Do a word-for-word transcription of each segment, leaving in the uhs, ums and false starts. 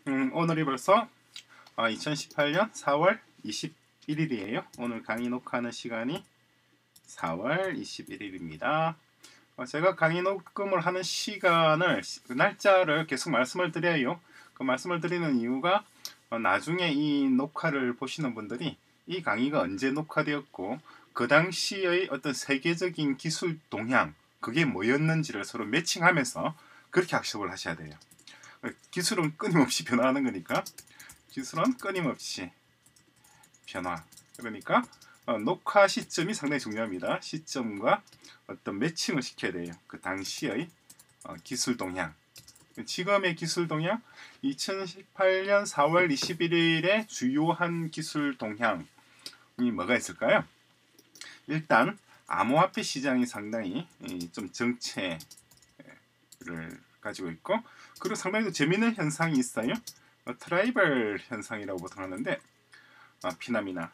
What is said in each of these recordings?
음, 오늘이 벌써 어, 이천십팔년 사월 이십일일이에요. 오늘 강의 녹화하는 시간이 사월 이십일일입니다. 어, 제가 강의 녹음을 하는 시간을, 그 날짜를 계속 말씀을 드려요. 그 말씀을 드리는 이유가 어, 나중에 이 녹화를 보시는 분들이 이 강의가 언제 녹화되었고 그 당시의 어떤 세계적인 기술 동향, 그게 뭐였는지를 서로 매칭하면서 그렇게 학습을 하셔야 돼요. 기술은 끊임없이 변화하는 거니까 기술은 끊임없이 변화. 그러니까 어, 녹화 시점이 상당히 중요합니다. 시점과 어떤 매칭을 시켜야 돼요. 그 당시의 어, 기술 동향. 지금의 기술 동향, 이천십팔년 사월 이십일일의 주요한 기술 동향이 뭐가 있을까요? 일단 암호화폐 시장이 상당히 좀 정체를 가지고 있고, 그리고 상당히 재미있는 현상이 있어요. 어, 트라이벌 현상이라고 보통 하는데, 어, 피나미나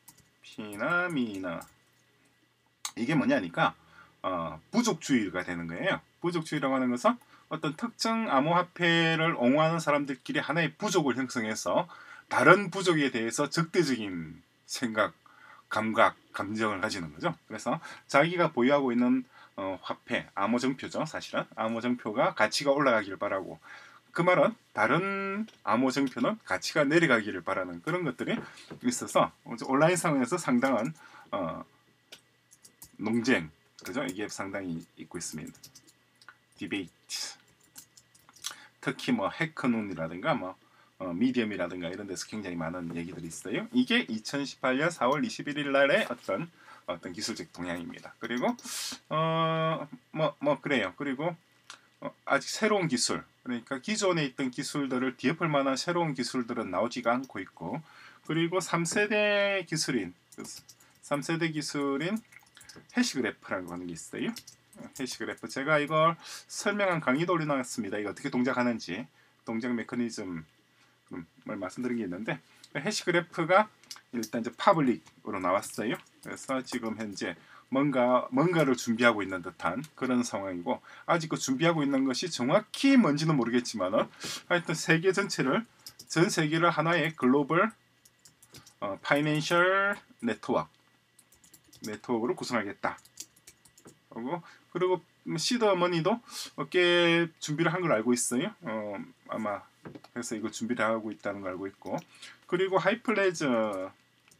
피나미나 이게 뭐냐니까 어, 부족주의가 되는 거예요. 부족주의라고 하는 것은 어떤 특정 암호화폐를 옹호하는 사람들끼리 하나의 부족을 형성해서 다른 부족에 대해서 적대적인 생각, 감각, 감정을 가지는 거죠. 그래서 자기가 보유하고 있는 어, 화폐, 암호정표죠. 사실은 암호정표가 가치가 올라가길 바라고, 그 말은 다른 암호정표는 가치가 내려가기를 바라는 그런 것들이 있어서 온라인 상황에서 상당한 어, 논쟁, 그죠? 이게 상당히 있고 있습니다. 디베이트. 특히 뭐 해커눈이라든가 뭐 어, 미디엄이라든가 이런 데서 굉장히 많은 얘기들이 있어요. 이게 이천십팔년 사월 이십일일 날의 어떤 어떤 기술적 동향입니다. 그리고 어 뭐 뭐 그래요. 그리고 어, 아직 새로운 기술, 그러니까 기존에 있던 기술들을 뒤엎을 만한 새로운 기술들은 나오지가 않고 있고, 그리고 삼 세대 기술인 삼 세대 기술인 해시그래프라고 하는 게 있어요. 해시그래프, 제가 이걸 설명한 강의도 올려놨습니다. 이거 어떻게 동작하는지, 동작 메커니즘을 말씀드린 게 있는데, 해시그래프가 일단 이제 파블릭으로 나왔어요. 그래서 지금 현재 뭔가 뭔가를 준비하고 있는 듯한 그런 상황이고, 아직 그 준비하고 있는 것이 정확히 뭔지는 모르겠지만은 하여튼 세계 전체를, 전 세계를 하나의 글로벌 어, 파이낸셜 네트워크 네트워크로 구성하겠다. 그리고 그리고 시드머니도 꽤 준비를 한 걸 알고 있어요. 어, 아마 그래서 이거 준비를 하고 있다는 걸 알고 있고, 그리고 하이플레저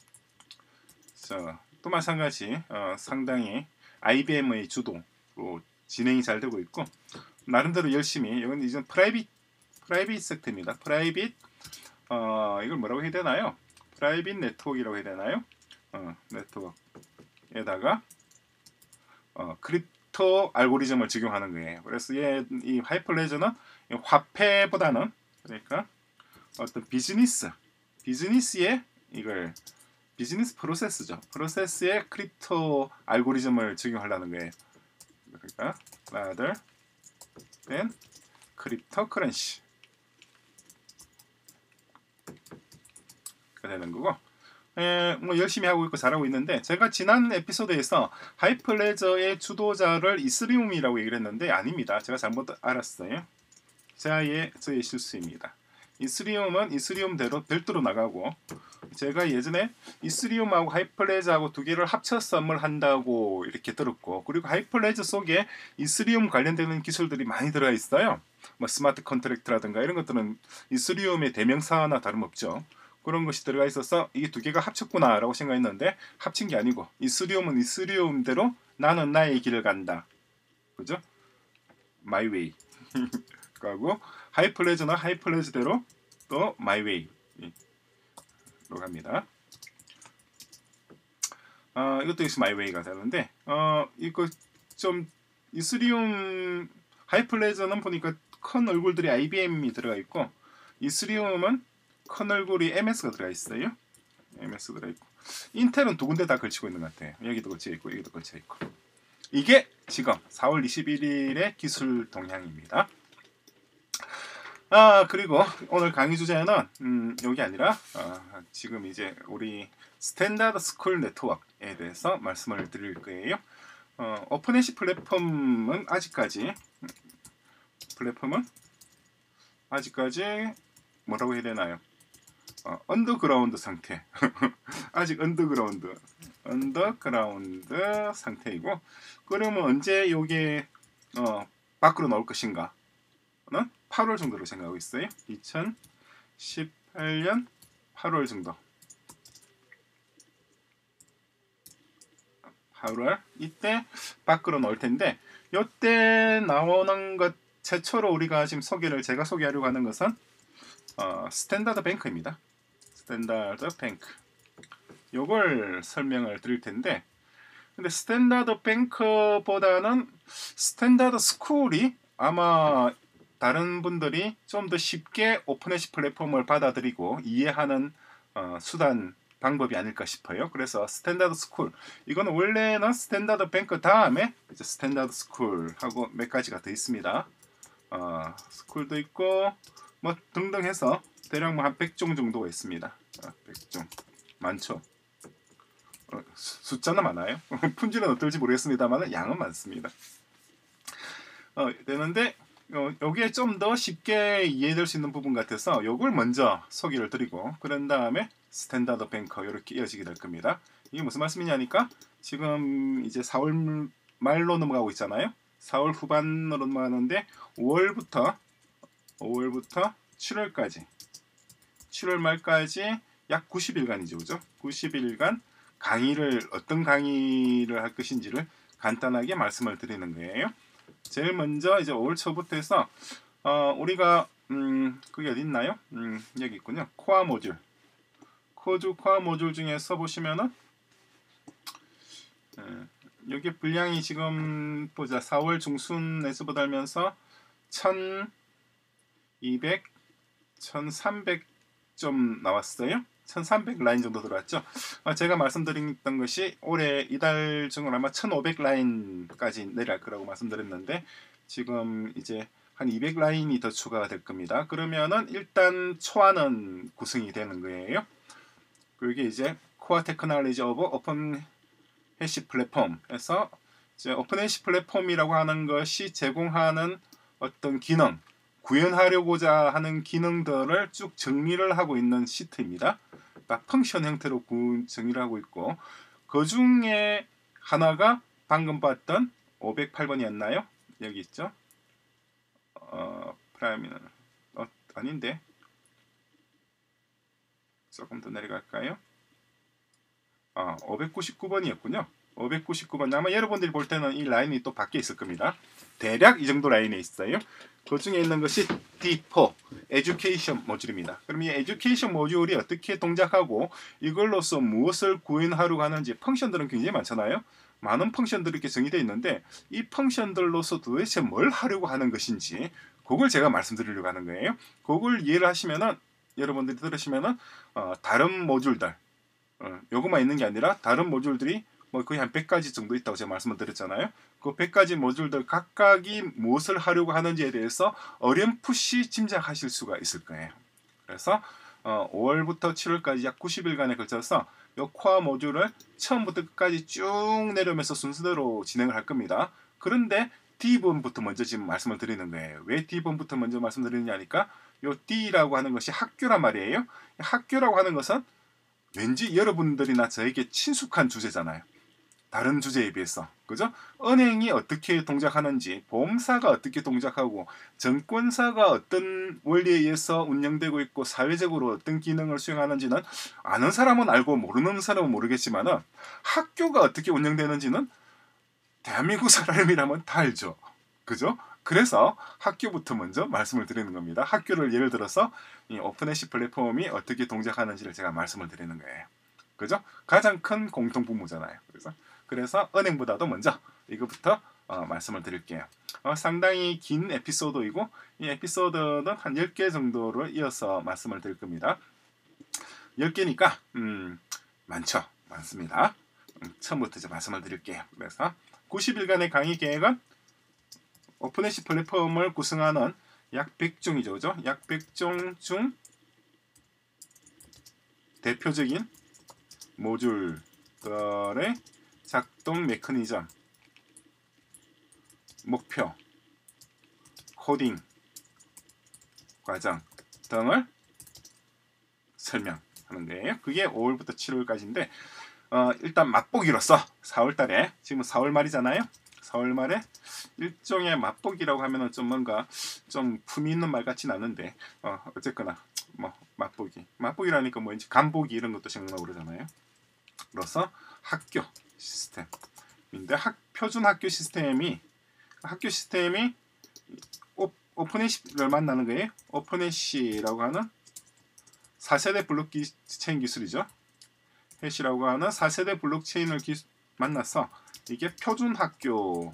또 마찬가지 어, 상당히 아이비엠의 주도로 진행이 잘 되고 있고, 나름대로 열심히, 이건 이제 프라이빗 프라이빗 섹터입니다. 프라이빗 어, 이걸 뭐라고 해야 되나요? 프라이빗 네트워크라고 해야 되나요? 어, 네트워크에다가 어, 크립토 알고리즘을 적용하는 거예요. 그래서 얘, 이 하이플레저는 화폐보다는, 그러니까 어떤 비즈니스 비즈니스에 이걸 비즈니스 프로세스죠. 프로세스에 크립토 알고리즘을 적용하려는 거예요. 그러니까 rather than cryptocurrency가 되는 거고, 에, 뭐 열심히 하고 있고 잘하고 있는데, 제가 지난 에피소드에서 하이플레저의 주도자를 이스리움이라고 얘기를 했는데 아닙니다. 제가 잘못 알았어요. 저의, 저의 실수입니다. 이스리움은 이스리움대로 별도로 나가고, 제가 예전에 이스리움하고 하이플레저하고 두 개를 합쳐서 썸을 한다고 이렇게 들었고, 그리고 하이플레저 속에 이스리움 관련되는 기술들이 많이 들어가 있어요. 뭐 스마트 컨트랙트라든가 이런 것들은 이스리움의 대명사나 다름없죠. 그런 것이 들어가 있어서 이게 두 개가 합쳤구나 라고 생각했는데, 합친 게 아니고 이스리움은 이스리움대로 나는 나의 길을 간다, 그죠? My way. 그리고 하이플레저나 하이플레저대로 또 my way로 갑니다. 어, 이것도 역시 my way가 되는데, 어, 이거 좀 이스리움 하이플레저는 보니까 큰 얼굴들이 아이비엠이 들어가 있고, 이스리움은 큰 얼굴이 엠에스가 들어가 있어요. 엠에스 들어가 있고, 인텔은 두 군데 다 걸치고 있는 것 같아요. 여기도 걸쳐 있고 여기도 걸쳐 있고. 이게 지금 사월 이십일일의 기술 동향입니다. 아, 그리고 오늘 강의 주제는 음, 여기 아니라 어, 지금 이제 우리 스탠다드 스쿨 네트워크에 대해서 말씀을 드릴 거예요. 어, 오픈해시 플랫폼은 아직까지 플랫폼은 아직까지 뭐라고 해야 되나요? 어, 언더그라운드 상태. 아직 언더그라운드 언더그라운드 상태이고, 그러면 언제 요게 어, 밖으로 나올 것인가? 는 팔월 정도로 생각하고 있어요. 이천십팔 년 팔월 정도. 팔월 이때 밖으로 나올 텐데, 요때 나오는 것 최초로 우리가 지금 소개를 제가 소개하려고 하는 것은 어, 스탠다드 뱅크입니다. 스탠다드 뱅크. 요걸 설명을 드릴 텐데, 근데 스탠다드 뱅크보다는 스탠다드 스쿨이 아마 다른 분들이 좀 더 쉽게 오픈해시 플랫폼을 받아들이고 이해하는 어, 수단 방법이 아닐까 싶어요. 그래서 스탠다드 스쿨, 이거는 원래는 스탠다드 뱅크 다음에 이제 스탠다드 스쿨하고 몇 가지가 더 있습니다. 어, 스쿨도 있고 뭐 등등 해서 대략 뭐 한 백 종 정도가 있습니다. 어, 백 종 많죠. 어, 숫자는 많아요. 품질은 어떨지 모르겠습니다만 양은 많습니다. 어, 되는데 어, 여기에 좀 더 쉽게 이해될 수 있는 부분 같아서 요걸 먼저 소개를 드리고, 그런 다음에 스탠다드 뱅커 이렇게 이어지게 될 겁니다. 이게 무슨 말씀이냐니까, 지금 이제 사월 말로 넘어가고 있잖아요. 사월 후반으로 넘어가는데 오월부터 오월부터 칠월까지 칠월 말까지 약 구십 일간이죠. 그죠? 구십 일간 강의를 어떤 강의를 할 것인지를 간단하게 말씀을 드리는 거예요. 제일 먼저 이제 오월 초부터 해서 어, 우리가 음, 그게 어디 있나요? 음, 여기 있군요. 코어 모듈. 코드 코어 모듈 중에서 보시면은 에, 여기 분량이 지금 보자. 사월 중순에서 보달면서 천이백, 천삼백 좀 나왔어요. 천삼백 라인 정도 들어왔죠. 어, 제가 말씀드렸던 것이 올해 이달 중으로 아마 천오백 라인까지 내려갈 거라고 말씀드렸는데, 지금 이제 한 이백 라인이 더 추가가 될 겁니다. 그러면은 일단 초안은 구성이 되는 거예요. 그게 이제 코어 테크놀로지 오브 오픈 해시 플랫폼에서 이제 오픈 해시 플랫폼이라고 하는 것이 제공하는 어떤 기능, 구현하려고자 하는 기능들을 쭉 정리를 하고 있는 시트입니다. 딱 펑션 형태로 정리를 하고 있고, 그 중에 하나가 방금 봤던 오백팔 번이었나요? 여기 있죠. 어, 프라임은 어, 아닌데 조금 더 내려갈까요? 아, 오백구십구 번이었군요. 오백구십구 번. 아마 여러분들이 볼 때는 이 라인이 또 밖에 있을 겁니다. 대략 이 정도 라인에 있어요. 그 중에 있는 것이 디 사 에듀케이션 모듈입니다. 그럼 이 에듀케이션 모듈이 어떻게 동작하고 이걸로서 무엇을 구현하려고 하는지, 펑션들은 굉장히 많잖아요. 많은 펑션들이 이렇게 정의되어 있는데 이 펑션들로서 도대체 뭘 하려고 하는 것인지, 그걸 제가 말씀드리려고 하는 거예요. 그걸 이해를 하시면은, 여러분들이 들으시면은 어, 다른 모듈들, 어, 요것만 있는 게 아니라 다른 모듈들이 뭐 거의 한 백 가지 정도 있다고 제가 말씀을 드렸잖아요. 그 백 가지 모듈들 각각이 무엇을 하려고 하는지에 대해서 어렴풋이 짐작하실 수가 있을 거예요. 그래서 어, 오월부터 칠월까지 약 구십 일간에 걸쳐서 이 코어 모듈을 처음부터 끝까지 쭉 내려오면서 순서대로 진행을 할 겁니다. 그런데 D번부터 먼저 지금 말씀을 드리는 거예요. 왜 D번부터 먼저 말씀드리느냐니까, 이 D라고 하는 것이 학교란 말이에요. 학교라고 하는 것은 왠지 여러분들이나 저에게 친숙한 주제잖아요. 다른 주제에 비해서. 그죠? 은행이 어떻게 동작하는지, 보험사가 어떻게 동작하고, 증권사가 어떤 원리에 의해서 운영되고 있고 사회적으로 어떤 기능을 수행하는지는 아는 사람은 알고 모르는 사람은 모르겠지만, 학교가 어떻게 운영되는지는 대한민국 사람이라면 다 알죠. 그죠? 그래서 학교부터 먼저 말씀을 드리는 겁니다. 학교를 예를 들어서 이 오픈해시 플랫폼이 어떻게 동작하는지를 제가 말씀을 드리는 거예요. 그죠? 가장 큰 공통분모잖아요. 그래서 그래서 은행보다도 먼저 이거부터 어, 말씀을 드릴게요. 어, 상당히 긴 에피소드이고, 이 에피소드는 한 열 개 정도를 이어서 말씀을 드릴 겁니다. 열 개니까 음, 많죠. 많습니다. 음, 처음부터 이제 말씀을 드릴게요. 그래서 구십 일간의 강의 계획은 오픈해시 플랫폼을 구성하는 약 백 종이죠. 그죠? 약 백 종 중 대표적인 모듈들의 작동 메커니즘, 목표, 코딩 과정 등을 설명하는 거예요. 그게 오월부터 칠월까지인데 어, 일단 맛보기로서 사월 달에 지금 사월 말이잖아요. 사월 말에 일종의 맛보기라고 하면은 좀 뭔가 좀 품위 있는 말 같진 않은데 어, 어쨌거나 뭐 맛보기 맛보기라니까 뭐 이제 간보기 이런 것도 생각나고 그러잖아요. 그래서 학교 시스템인데 학, 표준 학교 시스템이 학교 시스템이 오, 오픈해시를 만나는 거예요. 오픈해시라고 하는 사 세대 블록체인 기술이죠. 해시라고 하는 사 세대 블록체인을 기, 만나서 이게 표준 학교로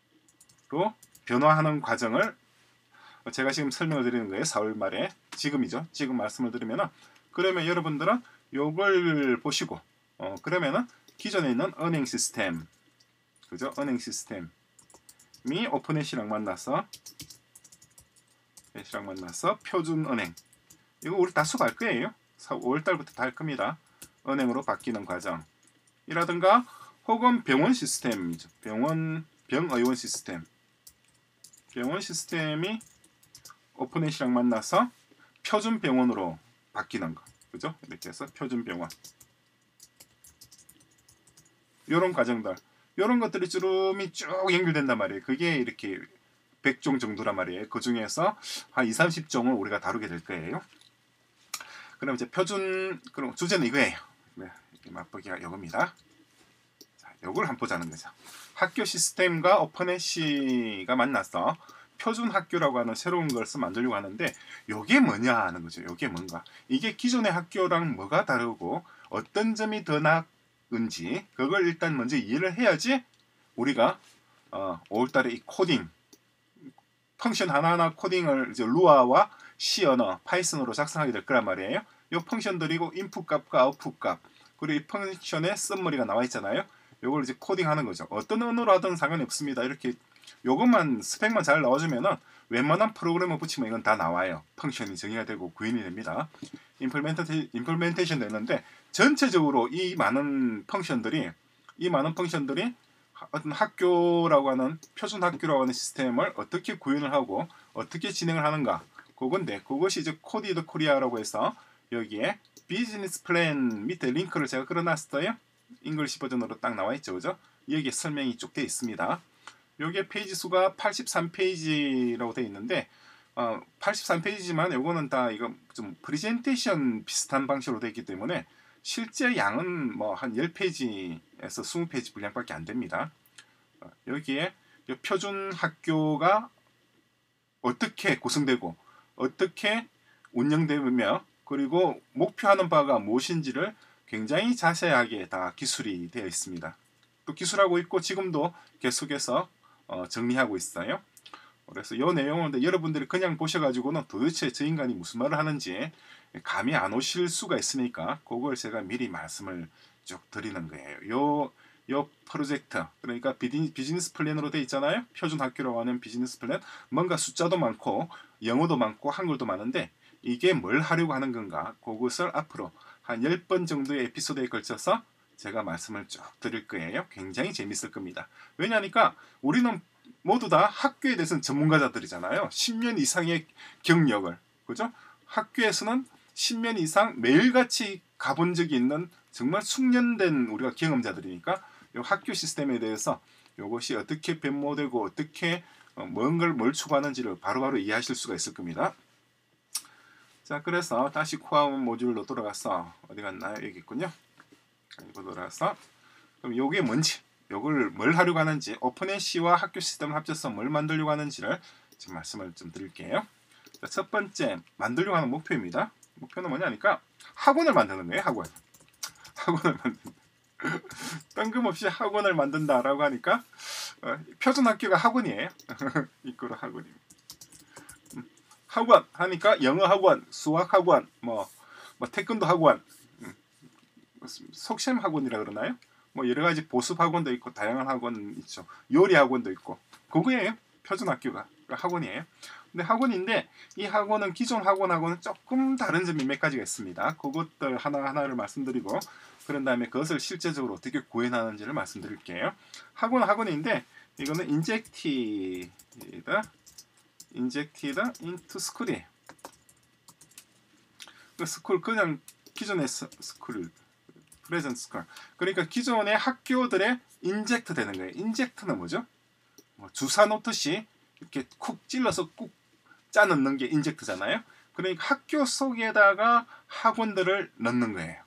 변화하는 과정을 제가 지금 설명을 드리는 거예요. 사월 말에 지금이죠. 지금 말씀을 드리면은 그러면 여러분들은 요걸 보시고 어 그러면은 기존에 있는 은행 시스템 그죠? 은행 시스템이 오픈해시랑 만나서 해시랑 만나서 표준 은행 이거 우리 다 수업할 거예요. 오월 달부터 다 할 겁니다. 은행으로 바뀌는 과정이라든가 혹은 병원 시스템이죠. 병원 병의원 시스템 병원 시스템이 오픈해시랑 만나서 표준 병원으로 바뀌는 거 그죠? 이렇게 해서 표준 병원 요런 과정들 요런 것들이 쭈름이 쭉 연결된단 말이에요. 그게 이렇게 백 종 정도란 말이에요. 그 중에서 한 이삼십 종을 우리가 다루게 될 거예요. 그럼 이제 표준 그럼 주제는 이거예요. 네, 맛보기가 이겁니다. 자, 요걸 한번 보자는 거죠. 학교 시스템과 오픈해시가 만나서 표준 학교라고 하는 새로운 것을 만들려고 하는데 요게 뭐냐 하는 거죠. 요게 뭔가 이게 기존의 학교랑 뭐가 다르고 어떤 점이 더 나은지 그걸 일단 먼저 이해를 해야지 우리가 어, 오월 달에 이 코딩 펑션 하나하나 코딩을 이제 루아와 C 언어, 파이썬으로 작성하게 될 거란 말이에요. 이 펑션들이고 인풋 값과 아웃풋 값 그리고 이 펑션의 썸머리가 나와 있잖아요. 요걸 이제 코딩하는 거죠. 어떤 언어로 하든 상관이 없습니다. 이렇게 요것만 스펙만 잘 넣어주면은 웬만한 프로그램을 붙이면 이건 다 나와요. 펑션이 정의가 되고 구현이 됩니다. 임플멘테이션, 임플멘테이션 되는데 전체적으로 이 많은 펑션들이 이 많은 펑션들이 어떤 학교라고 하는 표준 학교라고 하는 시스템을 어떻게 구현을 하고 어떻게 진행을 하는가 그건데 그것이 이제 코디드 코리아라고 해서 여기에 비즈니스 플랜 밑에 링크를 제가 끌어놨어요. 잉글리시 버전으로 딱 나와 있죠, 그죠? 여기에 설명이 쭉 되어 있습니다. 여기에 페이지 수가 팔십삼 페이지라고 되어 있는데 어, 팔십삼 페이지지만 요거는 다 이거 좀 프레젠테이션 비슷한 방식으로 되어 있기 때문에 실제 양은 뭐 한 십 페이지에서 이십 페이지 분량밖에 안 됩니다. 어, 여기에 표준 학교가 어떻게 구성되고 어떻게 운영되며 그리고 목표하는 바가 무엇인지를 굉장히 자세하게 다 기술이 되어 있습니다. 또 기술하고 있고 지금도 계속해서 어, 정리하고 있어요. 그래서 이 내용은 여러분들이 그냥 보셔가지고는 도대체 저 인간이 무슨 말을 하는지 감이 안 오실 수가 있으니까 그걸 제가 미리 말씀을 쭉 드리는 거예요. 요, 요 프로젝트 그러니까 비즈니스 플랜으로 돼 있잖아요. 표준 학교라고 하는 비즈니스 플랜 뭔가 숫자도 많고 영어도 많고 한글도 많은데 이게 뭘 하려고 하는 건가 그것을 앞으로 한 십 번 정도의 에피소드에 걸쳐서 제가 말씀을 쭉 드릴 거예요. 굉장히 재밌을 겁니다. 왜냐니까 우리는 모두 다 학교에 대해서는 전문가자들이잖아요. 십 년 이상의 경력을 그죠? 학교에서는 십 년 이상 매일같이 가본 적이 있는 정말 숙련된 우리가 경험자들이니까 이 학교 시스템에 대해서 이것이 어떻게 변모되고 어떻게 어, 뭔가를 뭘 추구하는지를 바로바로 이해하실 수가 있을 겁니다. 자, 그래서 다시 코어 모듈로 돌아가서 어디 갔나요? 여기 있군요. 이거 돌아가서 그럼 요게 뭔지, 요걸 뭘 하려고 하는지, 오픈해시와 학교 시스템을 합쳐서 뭘 만들려고 하는지를 지금 말씀을 좀 드릴게요. 자, 첫 번째 만들려고 하는 목표입니다. 목표는 뭐냐니까 학원을 만드는 거예요. 학원. 학원을 만든다. 뜬금없이 학원을 만든다라고 하니까 어, 표준 학교가 학원이에요. 이거로 학원입니다. 학원 하니까 영어 학원, 수학 학원, 뭐, 뭐 태권도 학원, 음, 속셈 학원이라 그러나요? 뭐 여러 가지 보습 학원도 있고 다양한 학원 있죠. 요리 학원도 있고 그거예요. 표준 학교가 학원이에요. 근데 학원인데 이 학원은 기존 학원하고는 조금 다른 점이 몇 가지가 있습니다. 그것들 하나 하나를 말씀드리고 그런 다음에 그것을 실제적으로 어떻게 구현하는지를 말씀드릴게요. 학원은 학원인데 이거는 인젝티드 인젝티드 인투 스쿨이에요. 그 스쿨 그냥 기존의 스쿨, 프레젠트 스쿨. 그러니까 기존의 학교들에 인젝트 되는 거예요. 인젝트는 뭐죠? 뭐 주사 놓듯이 이렇게 쿡 찔러서 꾹 짜 넣는 게 인젝트잖아요. 그러니까 학교 속에다가 학원들을 넣는 거예요.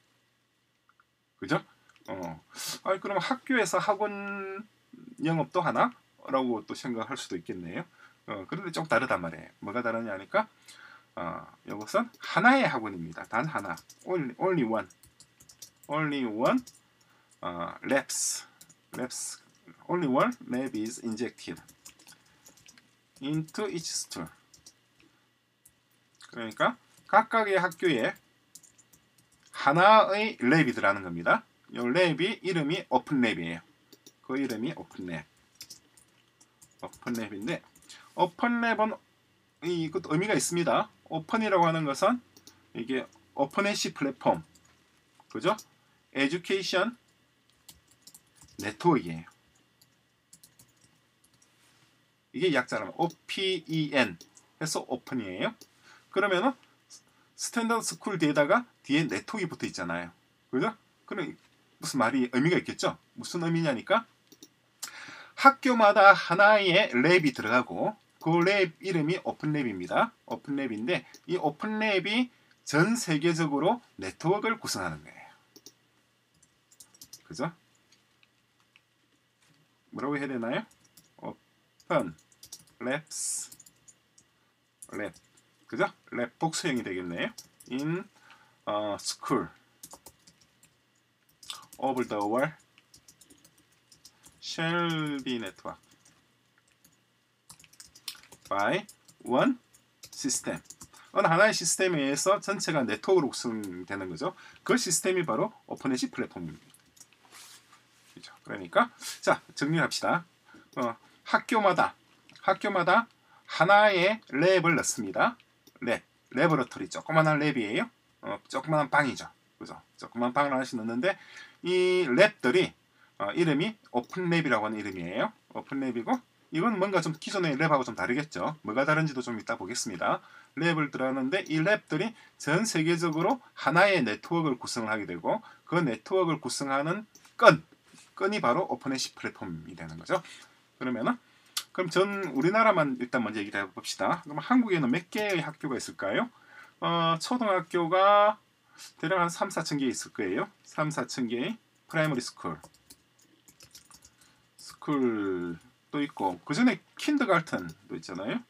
그죠? 어. 아, 그럼 학교에서 학원 영업도 하나? 라고 또 생각할 수도 있겠네요. 어, 그런데 좀 다르단 말이에요. 뭐가 다르냐 하니까 어, 이것은 하나의 학원입니다. 단 하나. Only, only one. Only one uh, labs. labs. Only one lab is injected into each store. 그러니까 각각의 학교에 하나의 랩이 들어가는 겁니다. 이 랩이 이름이 오픈랩이에요. 그 이름이 오픈랩. 오픈랩인데 오픈랩은 이것도 의미가 있습니다. 오픈이라고 하는 것은 이게 오픈에시 플랫폼, 그죠? 에듀케이션 네트워크예요. 이게 약자라면 오펜 해서 오픈이에요. 그러면은 스탠더드 스쿨 뒤에다가 뒤에 네트워크가 붙어 있잖아요. 그죠? 그럼 무슨 말이 의미가 있겠죠? 무슨 의미냐니까 학교마다 하나의 랩이 들어가고 그 랩 이름이 오픈랩입니다. 오픈랩인데 이 오픈랩이 전 세계적으로 네트워크를 구성하는 거예요. 그죠? 뭐라고 해야 되나요? 오픈 랩스 랩, 그죠? 랩 복수형이 되겠네요. In uh, school over the world shall be networked by one system. 어느 하나의 시스템에 의해서 전체가 네트워크로 구성되는 거죠. 그 시스템이 바로 오픈에시 플랫폼입니다. 그렇죠? 그러니까 자 정리합시다. 어, 학교마다 학교마다 하나의 랩을 넣습니다. 랩, 레버러터리 조그만한 랩이에요. 어, 조그만한 방이죠. 그죠? 조그만한 방을 하나씩 넣는데 이 랩들이 어, 이름이 오픈랩이라고 하는 이름이에요. 오픈랩이고 이건 뭔가 좀 기존의 랩하고 좀 다르겠죠. 뭐가 다른지도 좀 이따 보겠습니다. 랩을 들어가는데 이 랩들이 전 세계적으로 하나의 네트워크를 구성을 하게 되고 그 네트워크를 구성하는 끈, 끈이 바로 오픈에시 플랫폼이 되는 거죠. 그러면은 그럼 전 우리나라만 일단 먼저 얘기를 해봅시다. 그럼 한국에는 몇 개의 학교가 있을까요? 어, 초등학교가 대략 한 삼, 사천 개 있을 거예요. 삼, 사천 개의 프라이머리 스쿨. 스쿨도 있고 그 전에 킨더가르텐도 있잖아요.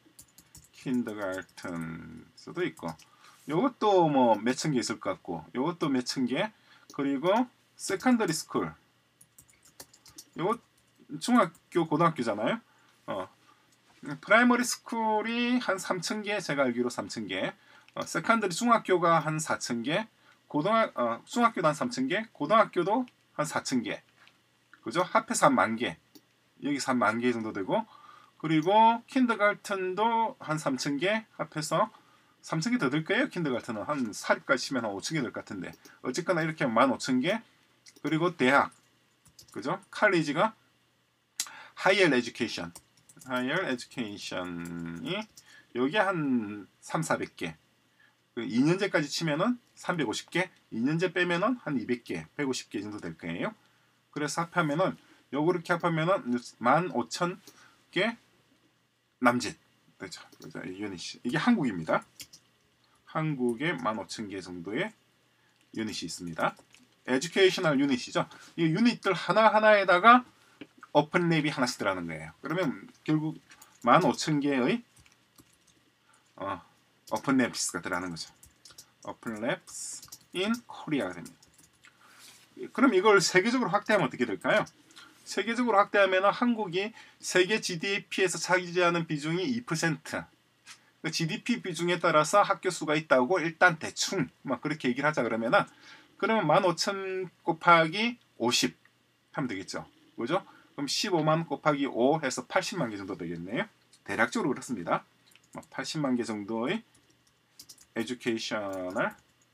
킨더가르텐도 있고 요것도 뭐 몇천 개 있을 것 같고 요것도 몇천 개. 그리고 세컨더리 스쿨. 요것 중학교, 고등학교잖아요. 어, 프라이머리 스쿨이 한 삼천 개, 제가 알기로 삼천 개. 어, 세컨더리 중학교가 한 사천 개. 고등학 어, 중학교도 한 삼천 개, 고등학교도 한 사천 개. 그죠? 합해서 한 만 개. 여기서 한 만 개 정도 되고 그리고 킨더가르텐도 한 삼천 개 합해서 삼천 개 더 될 거예요. 킨더가르텐은 한 사립까지 치면 한 오천 개 될 것 같은데 어쨌거나 이렇게 만 오천 개. 그리고 대학, 그죠? 칼리지가 하이어 에듀케이션, 하이어 에듀케이션이 여기 한 삼, 사백 개. 그 이 년제까지 치면은 삼백오십 개, 이 년제 빼면은 한 이백 개, 백오십 개 정도 될 거예요. 그래서 합하면은 요거 이렇게 합하면은 만 오천 개 남짓 되죠. 그죠? 유닛이 이게 한국입니다. 한국에 만 오천 개 정도의 유닛이 있습니다. 에듀케이셔널 유닛이죠. 이 유닛들 하나하나에다가 오픈랩이 하나씩 들어가는 거예요. 그러면 결국 만 오천 개의 어, 오픈랩스가 들어가는 거죠. 오픈랩스 in Korea가 됩니다. 그럼 이걸 세계적으로 확대하면 어떻게 될까요? 세계적으로 확대하면 한국이 세계 지디피에서 차지하는 비중이 이 퍼센트. 그 지디피 비중에 따라서 학교 수가 있다고 일단 대충 막 그렇게 얘기를 하자 그러면은 그러면 만 오천 곱하기 오십 하면 되겠죠. 그죠? 그럼 십오만 곱하기 오 해서 팔십만 개 정도 되겠네요. 대략적으로 그렇습니다. 팔십만 개 정도의 educational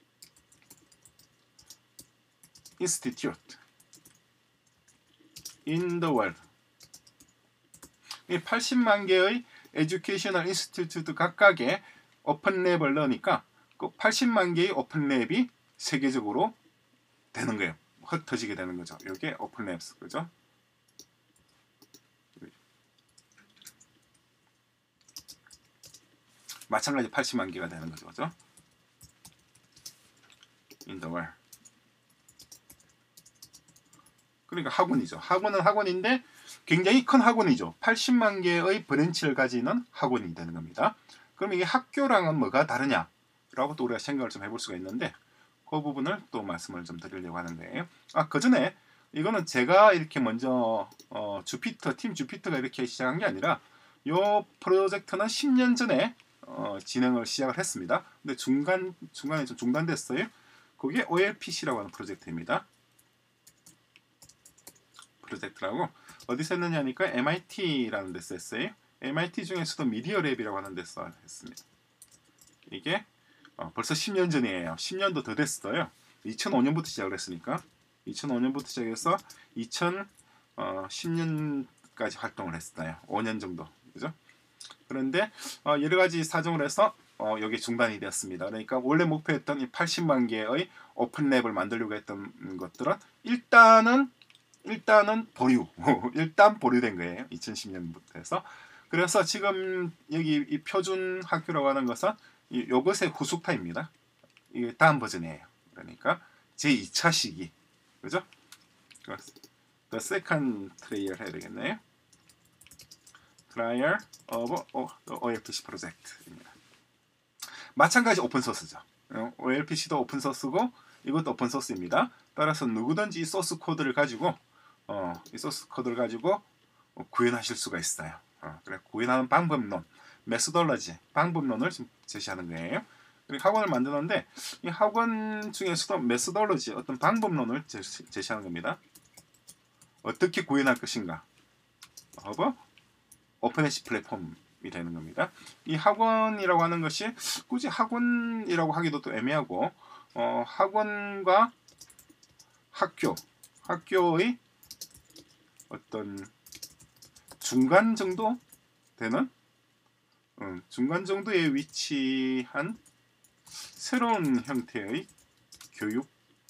institute in the world. 이 팔십만 개의 educational institute 각각의 오픈랩을 넣으니까 그 팔십만 개의 오픈랩이 세계적으로 되는 거예요. 흩어지게 되는 거죠. 이게 오픈랩스, 그죠? 마찬가지 팔십만 개가 되는 거죠, 그죠? In the world. 그러니까 학원이죠. 학원은 학원인데 굉장히 큰 학원이죠. 팔십만 개의 브랜치를 가지는 학원이 되는 겁니다. 그럼 이게 학교랑은 뭐가 다르냐? 라고 또 우리가 생각을 좀 해볼 수가 있는데 그 부분을 또 말씀을 좀 드리려고 하는데 아, 그 전에 이거는 제가 이렇게 먼저 어, 주피터, 팀 주피터가 이렇게 시작한 게 아니라 이 프로젝트는 십 년 전에 어, 진행을 시작을 했습니다. 근데 중간, 중간에 좀 중단됐어요. 그게 오엘피씨라고 하는 프로젝트입니다. 프로젝트라고 어디서 했느냐 하니까 엠아이티라는 데서 했어요. 엠아이티 중에서도 미디어 랩이라고 하는 데서 했습니다. 이게 어, 벌써 십 년 전이에요. 십 년도 더 됐어요. 이천오 년부터 시작을 했으니까 이천오 년부터 시작해서 이천십 년까지 활동을 했어요. 오 년 정도. 그죠? 그런데 어, 여러 가지 사정으로 해서 어, 여기 중단이 되었습니다. 그러니까 원래 목표했던 이 팔십만 개의 오픈랩을 만들려고 했던 것들은 일단은 일단은 보류, 일단 보류된 거예요. 이천십 년부터 해서. 그래서 지금 여기 이 표준 학교라고 하는 것은 이것의 후속타입니다. 이게 다음 버전이에요. 그러니까 제이 차 시기, 그죠? The second trial 해야 되겠네요. Trial of 오엘피씨 프로젝트입니다. 마찬가지 오픈소스죠. 오엘피씨도 오픈소스고 이것도 오픈소스입니다. 따라서 누구든지 이 소스 코드를 가지고 어, 이 소스 코드를 가지고 어, 구현하실 수가 있어요. 어, 그래 구현하는 방법론, 메소돌로지, 방법론을 지금 제시하는 거예요. 그리고 학원을 만드는데 이 학원 중에서도 메소돌로지, 어떤 방법론을 제시, 제시하는 겁니다. 어떻게 구현할 것인가. 허브 오픈에시 플랫폼이 되는 겁니다. 이 학원이라고 하는 것이 굳이 학원이라고 하기도 또 애매하고 어, 학원과 학교, 학교의 어떤 중간 정도 되는 음, 중간 정도에 위치한 새로운 형태의 교육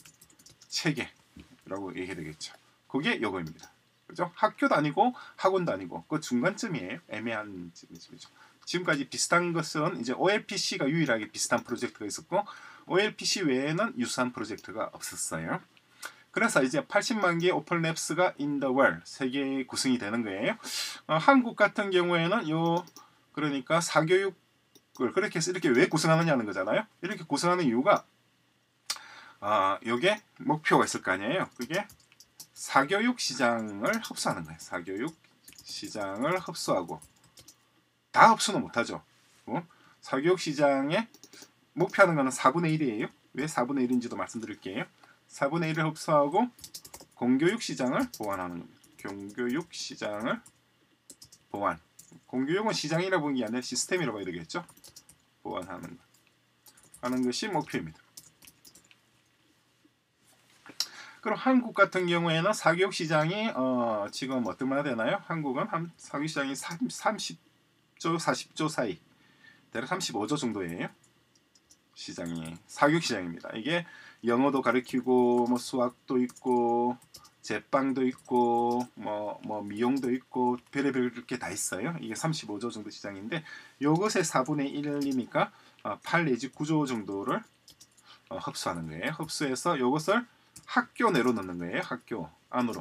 체계라고 얘기해야 되겠죠. 그게 요거입니다. 그죠? 학교도 아니고 학원도 아니고 그 중간쯤이에요. 애매한 지점이죠. 지금까지 비슷한 것은 이제 오엘피씨가 유일하게 비슷한 프로젝트가 있었고 오엘피씨 외에는 유사한 프로젝트가 없었어요. 그래서 이제 팔십만 개의 오픈랩스가 in the world 세계에 구성이 되는 거예요. 어, 한국 같은 경우에는 요 그러니까 사교육을 그렇게 해서 이렇게 왜 구성하느냐는 거잖아요. 이렇게 구성하는 이유가 아, 요게 목표가 있을 거 아니에요. 그게 사교육 시장을 흡수하는 거예요. 사교육 시장을 흡수하고 다 흡수는 못하죠. 어? 사교육 시장에 목표하는 거는 사분의 일이에요. 왜 사분의 일인지도 말씀드릴게요. 사분의 일을 흡수하고 공교육 시장을 보완하는 겁니다. 공교육 시장을 보완. 공교육은 시장이라고 보는 게 아니라 시스템이라고 해야 되겠죠. 보완하는 것. 하는 것이 목표입니다. 그럼 한국 같은 경우에는 사교육 시장이 어, 지금 어떻게나 되나요? 한국은 한 사교육 시장이 삼십 조, 사십 조 사이, 대략 삼십오 조 정도예요. 시장이 사교육 시장입니다. 이게 영어도 가르치고 뭐 수학도 있고 제빵도 있고 뭐, 뭐 미용도 있고 별의별 게 다 있어요. 이게 삼십오 조 정도 시장인데 요것의 사분의 일이니까 어, 팔 내지 구 조 정도를 어, 흡수하는 거예요. 흡수해서 요것을 학교 내로 넣는 거예요. 학교 안으로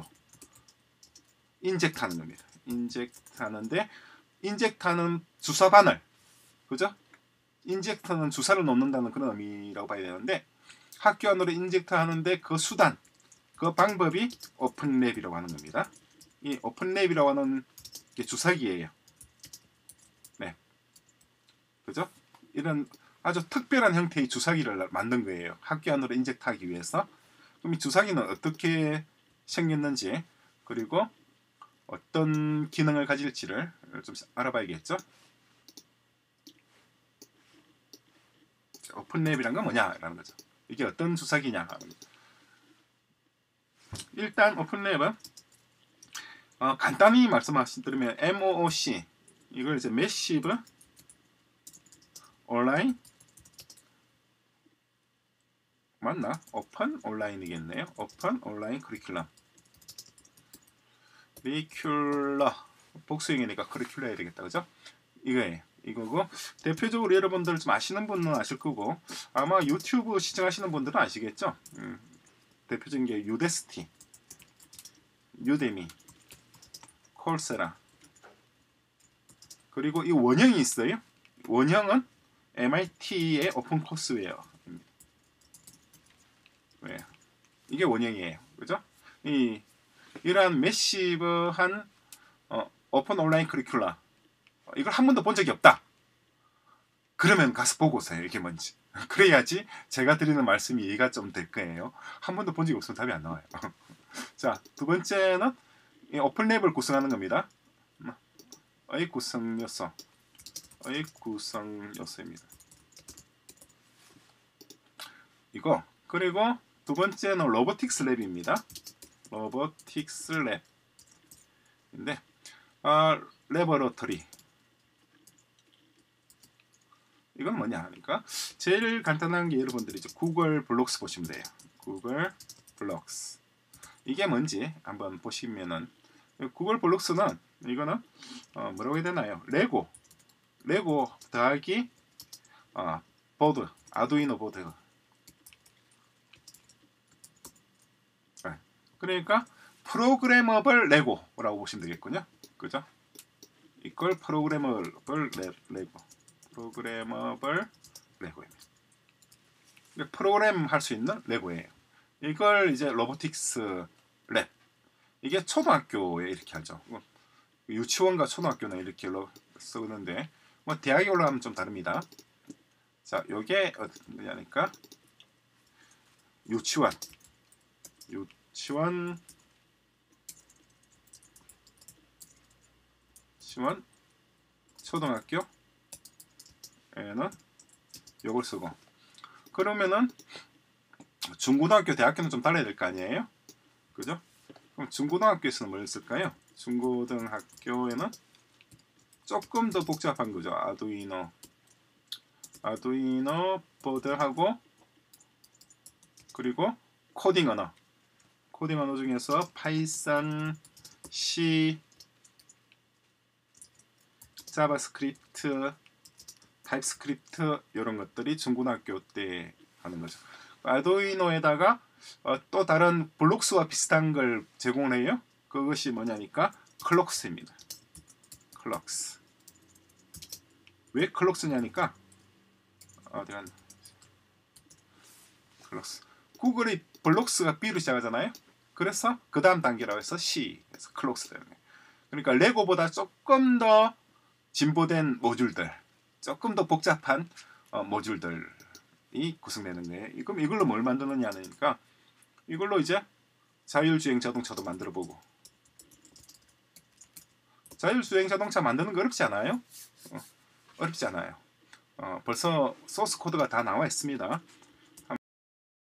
인젝트하는 겁니다. 인젝트하는데 인젝트하는 주사 바늘, 그죠? 인젝트는 주사를 놓는다는 그런 의미라고 봐야 되는데 학교 안으로 인젝트하는데 그 수단, 그 방법이 오픈랩이라고 하는 겁니다. 이 오픈랩이라고 하는 게 주사기예요. 네, 그죠? 이런 아주 특별한 형태의 주사기를 만든 거예요. 학교 안으로 인젝트하기 위해서. 그럼 이 주사기는 어떻게 생겼는지 그리고 어떤 기능을 가질지를 좀 알아봐야겠죠. 오픈랩이란 건 뭐냐라는 거죠. 이게 어떤 주사기냐. 일단 오픈랩은 어, 간단히 말씀드리면 엠오오씨 이걸 이제 매시브 온라인 맞나? 오픈 온라인이겠네요. 오픈 온라인 커리큘럼. 리큘러 복수형이니까 커리큘러 해야 되겠다. 그죠? 이거예요. 이거고 대표적으로 여러분들 좀 아시는 분은 아실 거고 아마 유튜브 시청하시는 분들은 아시겠죠? 음, 대표적인 게 유데스티, 유데미, 콜세라. 그리고 이 원형이 있어요. 원형은 엠아이티의 오픈 코스웨어. 왜? 이게 원형이에요. 그죠? 이 이러한 매시브한 어, 오픈 온라인 커리큘러 이걸 한 번도 본 적이 없다. 그러면 가서 보고 오세요. 이게 뭔지. 그래야지 제가 드리는 말씀이 이해가 좀 될 거예요. 한 번도 본 적이 없으면 답이 안 나와요. 자, 두 번째는 이 오픈랩을 구성하는 겁니다. 의 구성 요소. 의 구성 요소입니다. 이거. 그리고 두 번째는 로보틱스 랩입니다. 로보틱스 랩인데 아, 레버러터리 이건 뭐냐 하니까 제일 간단한 게 여러분들이 이제 구글 블록스 보시면 돼요. 구글 블록스 이게 뭔지 한번 보시면은 구글 블록스는 이거는 어, 뭐라고 해야 되나요? 레고 레고 더하기 어, 보드 아두이노 보드 네. 그러니까 프로그래머블 레고라고 보시면 되겠군요. 그죠? 이걸 프로그래머블 레고 프로그래머블 레고입니다. 프로그램 할 수 있는 레고예요. 이걸 이제 로보틱스 랩 이게 초등학교에 이렇게 하죠. 유치원과 초등학교는 이렇게 쓰는데 뭐 대학에 올라가면 좀 다릅니다. 자, 요게 뭐냐니까 유치원 유치원 유치원 초등학교 에는 요걸 쓰고 그러면은 중고등학교 대학교는 좀 달라야 될 거 아니에요? 그죠? 그럼 중고등학교에서는 뭘 쓸까요? 중고등학교에는 조금 더 복잡한 거죠. 아두이노 아두이노 보드하고 그리고 코딩 언어 코딩 언어 중에서 파이썬, C, 자바스크립트, 타입스크립트 이런 것들이 중고등학교 때 하는 거죠. 아두이노에다가 어, 또 다른 블록스와 비슷한 걸 제공해요. 그것이 뭐냐니까 클록스입니다. 클록스. 왜 클록스냐니까 어디 갔나? 클록스. 구글이 블록스가 B로 시작하잖아요. 그래서 그 다음 단계라고 해서 C. 그래서 클록스 되는 거예요. 그러니까 레고보다 조금 더 진보된 모듈들, 조금 더 복잡한 어, 모듈들이 구성되는 거예요. 그럼 이걸로 뭘 만드느냐 하니까 이걸로 이제 자율주행 자동차도 만들어보고 자율주행 자동차 만드는 거 어렵지 않아요? 어, 어렵지 않아요. 어, 벌써 소스 코드가 다 나와 있습니다.